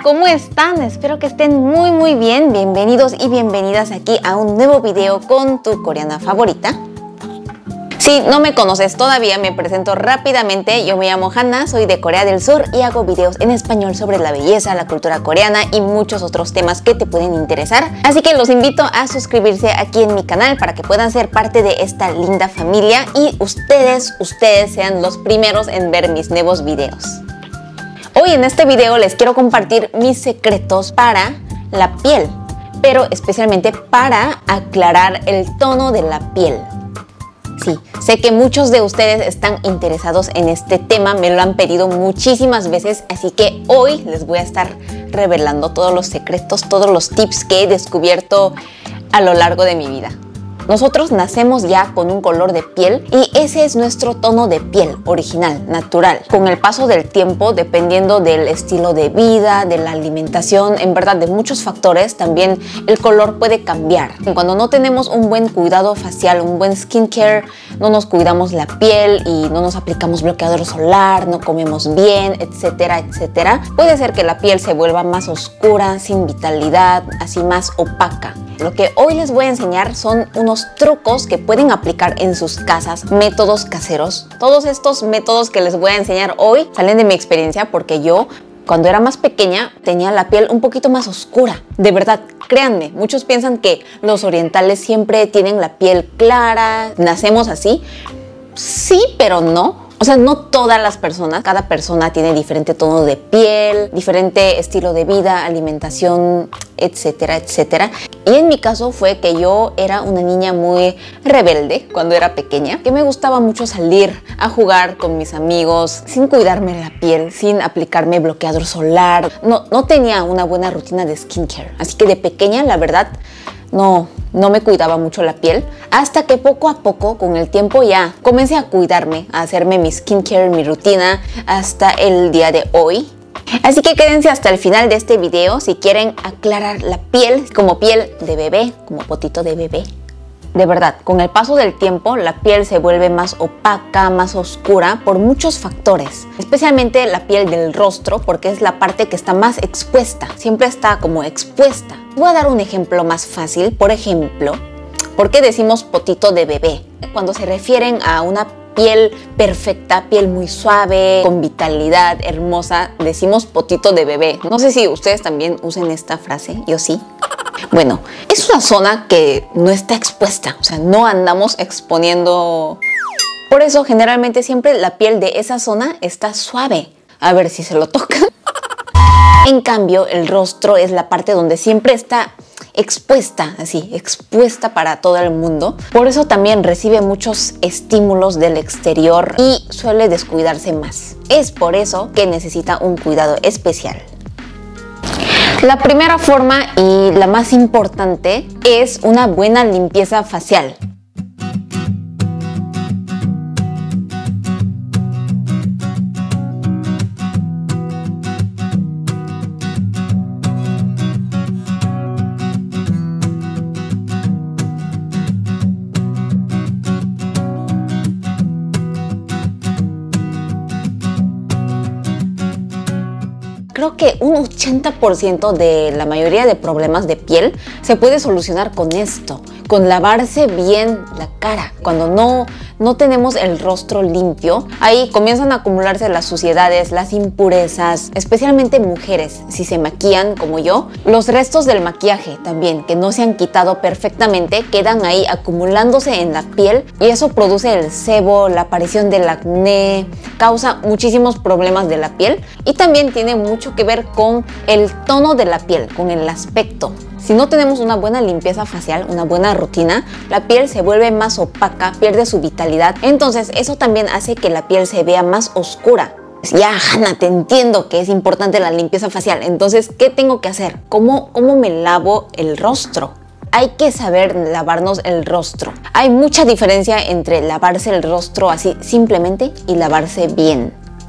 ¿cómo están? Espero que estén muy bien. Bienvenidos y bienvenidas aquí a un nuevo video con tu coreana favorita. Si no me conoces todavía, me presento rápidamente. Yo me llamo Hannah, soy de Corea del Sur y hago videos en español sobre la belleza, la cultura coreana y muchos otros temas que te pueden interesar. Así que los invito a suscribirse aquí en mi canal para que puedan ser parte de esta linda familia y ustedes sean los primeros en ver mis nuevos videos. Hoy en este video les quiero compartir mis secretos para la piel, pero especialmente para aclarar el tono de la piel. Sí, sé que muchos de ustedes están interesados en este tema, me lo han pedido muchísimas veces, así que hoy les voy a estar revelando todos los secretos, todos los tips que he descubierto a lo largo de mi vida. Nosotros nacemos ya con un color de piel y ese es nuestro tono de piel original, natural. Con el paso del tiempo, dependiendo del estilo de vida, de la alimentación, en verdad de muchos factores, también el color puede cambiar. Cuando no tenemos un buen cuidado facial, un buen skincare, no nos cuidamos la piel y no nos aplicamos bloqueador solar, no comemos bien, etcétera, etcétera, puede ser que la piel se vuelva más oscura, sin vitalidad, así más opaca. Lo que hoy les voy a enseñar son unos trucos que pueden aplicar en sus casas, métodos caseros. Todos estos métodos que les voy a enseñar hoy salen de mi experiencia porque yo, cuando era más pequeña, tenía la piel un poquito más oscura. De verdad, créanme, muchos piensan que los orientales siempre tienen la piel clara, nacemos así. Sí, pero no. O sea, no todas las personas, cada persona tiene diferente tono de piel, diferente estilo de vida, alimentación, etcétera, etcétera. Y en mi caso fue que yo era una niña muy rebelde cuando era pequeña, que me gustaba mucho salir a jugar con mis amigos sin cuidarme la piel, sin aplicarme bloqueador solar. No tenía una buena rutina de skincare, así que de pequeña, la verdad, no me cuidaba mucho la piel, hasta que poco a poco, con el tiempo ya comencé a cuidarme, a hacerme mi skincare, mi rutina, hasta el día de hoy. Así que quédense hasta el final de este video si quieren aclarar la piel como piel de bebé, como potito de bebé. De verdad, con el paso del tiempo, la piel se vuelve más opaca, más oscura por muchos factores. Especialmente la piel del rostro, porque es la parte que está más expuesta. Siempre está como expuesta. Voy a dar un ejemplo más fácil. Por ejemplo, ¿por qué decimos potito de bebé? Cuando se refieren a una piel perfecta, piel muy suave, con vitalidad, hermosa, decimos potito de bebé. No sé si ustedes también usen esta frase, yo sí. Bueno, es una zona que no está expuesta, o sea, no andamos exponiendo. Por eso, generalmente siempre la piel de esa zona está suave. A ver si se lo tocan. En cambio, el rostro es la parte donde siempre está expuesta, así, expuesta para todo el mundo. Por eso también recibe muchos estímulos del exterior y suele descuidarse más. Es por eso que necesita un cuidado especial. La primera forma y la más importante es una buena limpieza facial. Creo que un 80% de la mayoría de problemas de piel se puede solucionar con esto, con lavarse bien la cara. Cuando no tenemos el rostro limpio, ahí comienzan a acumularse las suciedades, las impurezas, especialmente mujeres, si se maquillan como yo. Los restos del maquillaje también, que no se han quitado perfectamente, quedan ahí acumulándose en la piel y eso produce el sebo, la aparición del acné, causa muchísimos problemas de la piel y también tiene mucho que ver con el tono de la piel, con el aspecto. Si no tenemos una buena limpieza facial, una buena rutina, la piel se vuelve más opaca, pierde su vitalidad. Entonces eso también hace que la piel se vea más oscura. Ya, Hannah, te entiendo que es importante la limpieza facial. Entonces, ¿qué tengo que hacer? ¿Cómo me lavo el rostro? Hay que saber lavarnos el rostro. Hay mucha diferencia entre lavarse el rostro así simplemente y lavarse bien.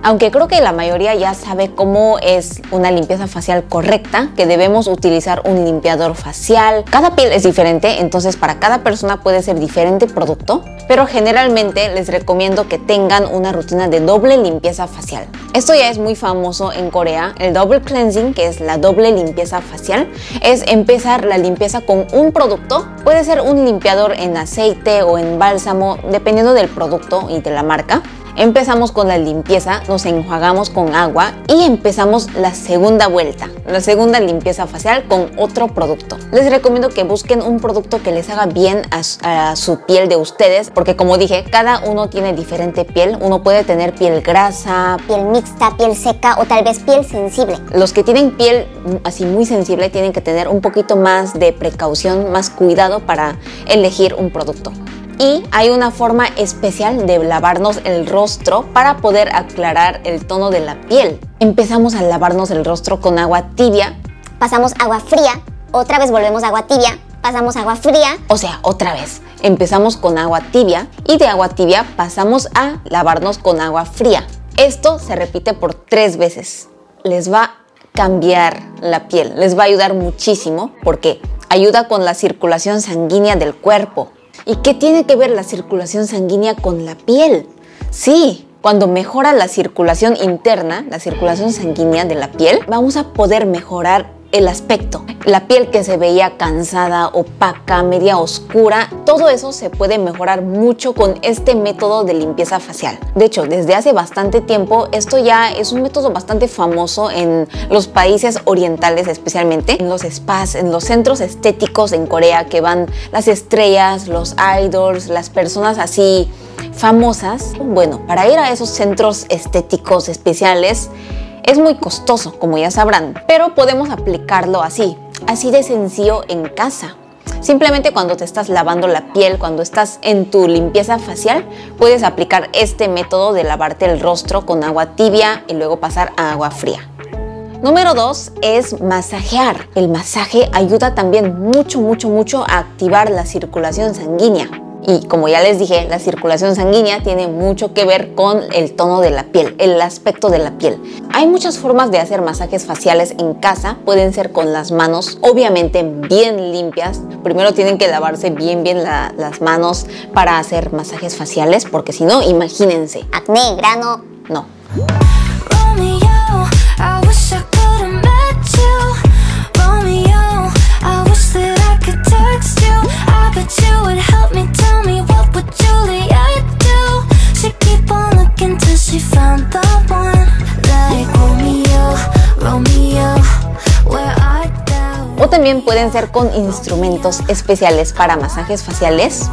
Aunque creo que la mayoría ya sabe cómo es una limpieza facial correcta, que debemos utilizar un limpiador facial. Cada piel es diferente, entonces para cada persona puede ser diferente producto, pero generalmente les recomiendo que tengan una rutina de doble limpieza facial. Esto ya es muy famoso en Corea. El double cleansing, que es la doble limpieza facial, es empezar la limpieza con un producto. Puede ser un limpiador en aceite o en bálsamo, dependiendo del producto y de la marca. Empezamos con la limpieza, nos enjuagamos con agua y empezamos la segunda vuelta, la segunda limpieza facial con otro producto. Les recomiendo que busquen un producto que les haga bien a su piel de ustedes, porque como dije, cada uno tiene diferente piel. Uno puede tener piel grasa, piel mixta, piel seca o tal vez piel sensible. Los que tienen piel así muy sensible tienen que tener un poquito más de precaución, más cuidado para elegir un producto. Y hay una forma especial de lavarnos el rostro para poder aclarar el tono de la piel. Empezamos a lavarnos el rostro con agua tibia. Pasamos agua fría, otra vez volvemos a agua tibia, pasamos agua fría. O sea, otra vez. Empezamos con agua tibia y de agua tibia pasamos a lavarnos con agua fría. Esto se repite por 3 veces. Les va a cambiar la piel, les va a ayudar muchísimo porque ayuda con la circulación sanguínea del cuerpo. ¿Y qué tiene que ver la circulación sanguínea con la piel? Sí, cuando mejora la circulación interna, la circulación sanguínea de la piel, vamos a poder mejorar el aspecto. La piel que se veía cansada, opaca, media oscura, todo eso se puede mejorar mucho con este método de limpieza facial. De hecho, desde hace bastante tiempo, esto ya es un método bastante famoso en los países orientales, especialmente en los spas, en los centros estéticos en Corea, que van las estrellas, los idols, las personas así famosas. Bueno, para ir a esos centros estéticos especiales es muy costoso, como ya sabrán, pero podemos aplicarlo así de sencillo en casa. Simplemente cuando te estás lavando la piel, cuando estás en tu limpieza facial, puedes aplicar este método de lavarte el rostro con agua tibia y luego pasar a agua fría. Número 2 es masajear. El masaje ayuda también mucho a activar la circulación sanguínea. Y como ya les dije, la circulación sanguínea tiene mucho que ver con el tono de la piel, el aspecto de la piel. Hay muchas formas de hacer masajes faciales en casa. Pueden ser con las manos, obviamente bien limpias. Primero tienen que lavarse bien las manos para hacer masajes faciales, porque si no, imagínense. Acné, grano. No. O también pueden ser con instrumentos especiales para masajes faciales.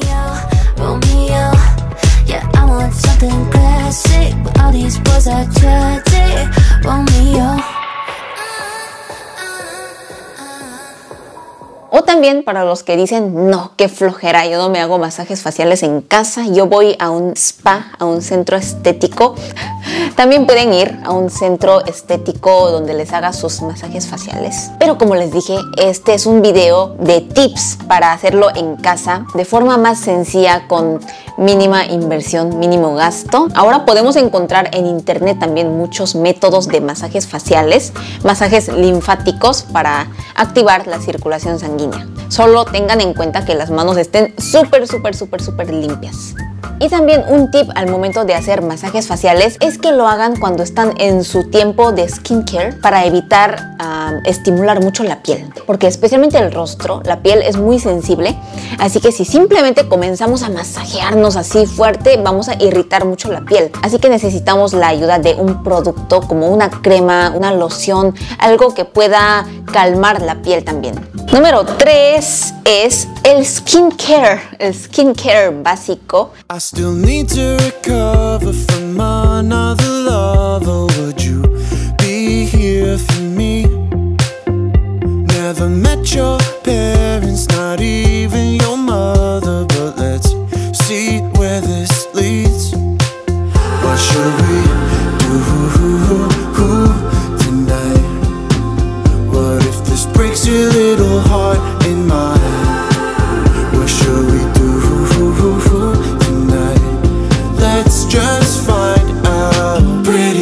O también para los que dicen, no, qué flojera, yo no me hago masajes faciales en casa, yo voy a un spa, a un centro estético. También pueden ir a un centro estético donde les haga sus masajes faciales. Pero como les dije, este es un video de tips para hacerlo en casa de forma más sencilla, con mínima inversión, mínimo gasto. Ahora podemos encontrar en internet también muchos métodos de masajes faciales, masajes linfáticos para activar la circulación sanguínea. Solo tengan en cuenta que las manos estén súper limpias. Y también un tip al momento de hacer masajes faciales es que lo hagan cuando están en su tiempo de skincare, para evitar estimular mucho la piel, porque especialmente el rostro, la piel es muy sensible, así que si simplemente comenzamos a masajearnos así fuerte, vamos a irritar mucho la piel. Así que necesitamos la ayuda de un producto como una crema, una loción, algo que pueda calmar la piel también. Número 3 es el skincare básico. I still need to recover from another lover. Would you be here for me? Never met your parents, not even your mother, but let's see where this leads. What should we do tonight? What if this breaks your little heart in mine? What should we do tonight? Let's just find out.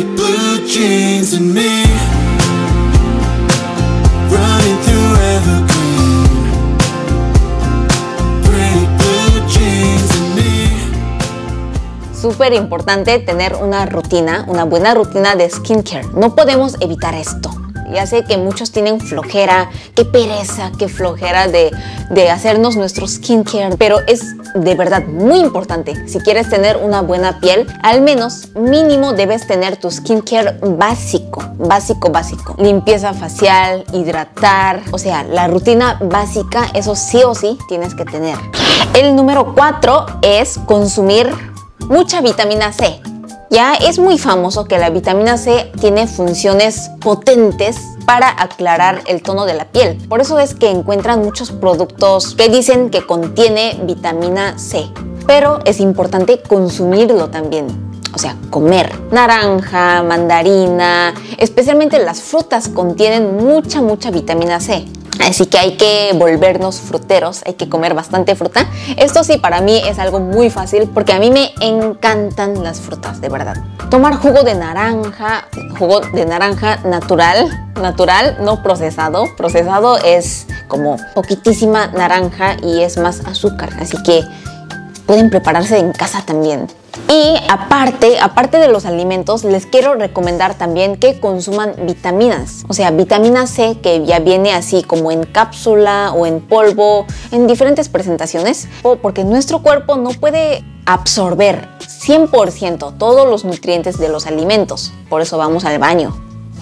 súper importante tener una buena rutina de skincare. No podemos evitar esto. Ya sé que muchos tienen flojera, qué pereza, qué flojera de hacernos nuestro skincare, pero es de verdad muy importante. Si quieres tener una buena piel, al menos mínimo debes tener tu skincare básico. Limpieza facial, hidratar, o sea, la rutina básica, eso sí o sí tienes que tener. El número 4 es consumir mucha vitamina C. Ya es muy famoso que la vitamina C tiene funciones potentes para aclarar el tono de la piel. Por eso es que encuentran muchos productos que dicen que contiene vitamina C. Pero es importante consumirlo también. O sea, comer. Naranja, mandarina, especialmente las frutas contienen mucha vitamina C. Así que hay que volvernos fruteros, hay que comer bastante fruta. Esto sí, para mí es algo muy fácil porque a mí me encantan las frutas, de verdad. Tomar jugo de naranja natural, no procesado. Procesado es como poquitísima naranja y es más azúcar, así que pueden prepararse en casa también. Y aparte de los alimentos, les quiero recomendar también que consuman vitaminas. O sea, vitamina C que ya viene así como en cápsula o en polvo, en diferentes presentaciones, porque nuestro cuerpo no puede absorber 100% todos los nutrientes de los alimentos. Por eso vamos al baño.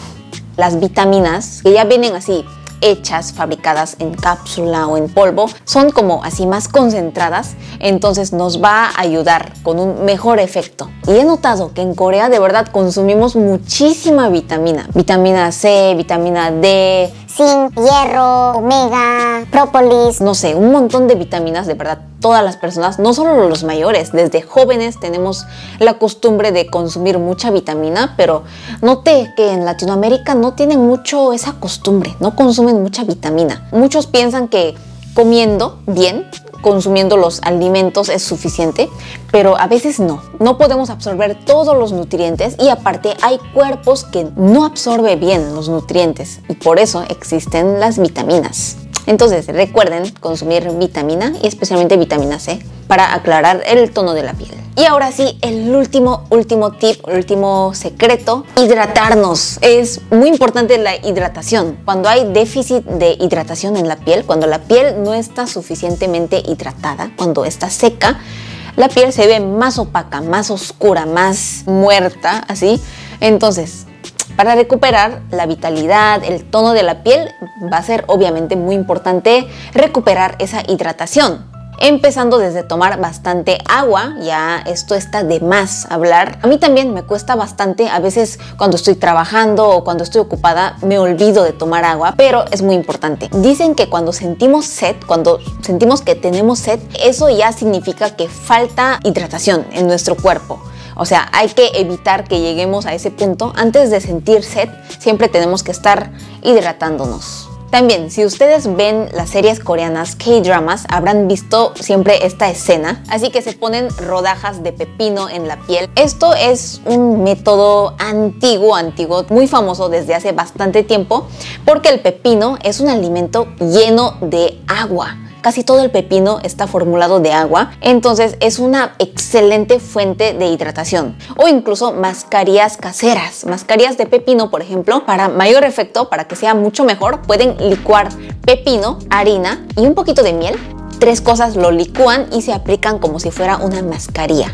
Las vitaminas que ya vienen así, hechas, fabricadas en cápsula o en polvo, son como así más concentradas, entonces nos va a ayudar con un mejor efecto. Y he notado que en Corea de verdad consumimos muchísima vitamina C, vitamina D, zinc, hierro, omega, própolis. No sé, un montón de vitaminas, de verdad. Todas las personas, no solo los mayores, desde jóvenes tenemos la costumbre de consumir mucha vitamina, pero noté que en Latinoamérica no tienen mucho esa costumbre, no consumen mucha vitamina. Muchos piensan que comiendo bien, consumiendo los alimentos es suficiente, pero a veces no podemos absorber todos los nutrientes y aparte hay cuerpos que no absorben bien los nutrientes y por eso existen las vitaminas. Entonces recuerden consumir vitamina y especialmente vitamina C para aclarar el tono de la piel. Y ahora sí, el último tip, último secreto, hidratarnos. Es muy importante la hidratación. Cuando hay déficit de hidratación en la piel, cuando la piel no está suficientemente hidratada, cuando está seca, la piel se ve más opaca, más oscura, más muerta, así. Entonces, para recuperar la vitalidad, el tono de la piel, va a ser obviamente muy importante recuperar esa hidratación. Empezando desde tomar bastante agua, ya esto está de más hablar. A mí también me cuesta bastante, a veces cuando estoy trabajando o cuando estoy ocupada me olvido de tomar agua, pero es muy importante. Dicen que cuando sentimos sed, cuando sentimos que tenemos sed, eso ya significa que falta hidratación en nuestro cuerpo. O sea, hay que evitar que lleguemos a ese punto. Antes de sentir sed, siempre tenemos que estar hidratándonos. También, si ustedes ven las series coreanas K-dramas, habrán visto siempre esta escena. Así que se ponen rodajas de pepino en la piel. Esto es un método antiguo, muy famoso desde hace bastante tiempo, porque el pepino es un alimento lleno de agua. Casi todo el pepino está formulado de agua, entonces es una excelente fuente de hidratación. O incluso mascarillas caseras, mascarillas de pepino, por ejemplo, para mayor efecto, para que sea mucho mejor, pueden licuar pepino, harina y un poquito de miel. 3 cosas lo licúan y se aplican como si fuera una mascarilla.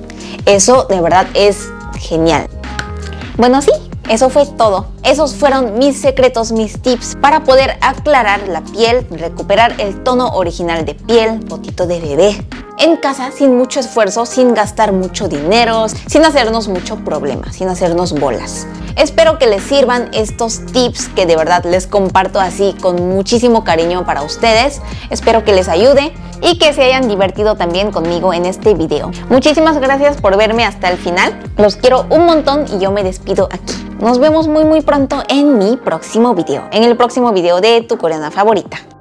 Eso de verdad es genial. Bueno, sí. Eso fue todo. Esos fueron mis secretos, mis tips para poder aclarar la piel, recuperar el tono original de piel, potito de bebé. En casa, sin mucho esfuerzo, sin gastar mucho dinero, sin hacernos mucho problema, sin hacernos bolas. Espero que les sirvan estos tips que de verdad les comparto así con muchísimo cariño para ustedes. Espero que les ayude y que se hayan divertido también conmigo en este video. Muchísimas gracias por verme hasta el final. Los quiero un montón y yo me despido aquí. Nos vemos muy pronto en mi próximo video, en el próximo video de Tu Coreana Favorita.